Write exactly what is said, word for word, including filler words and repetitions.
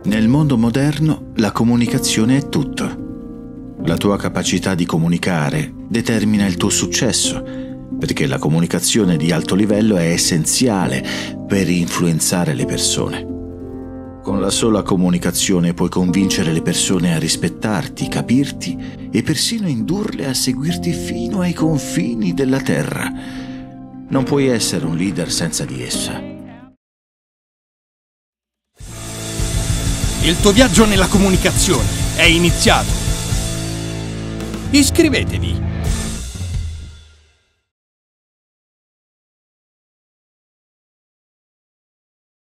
Nel mondo moderno la comunicazione è tutto. La tua capacità di comunicare determina il tuo successo, perché la comunicazione di alto livello è essenziale per influenzare le persone. Con la sola comunicazione puoi convincere le persone a rispettarti, capirti e persino indurle a seguirti fino ai confini della terra. Non puoi essere un leader senza di essa. Il tuo viaggio nella comunicazione è iniziato. Iscrivetevi!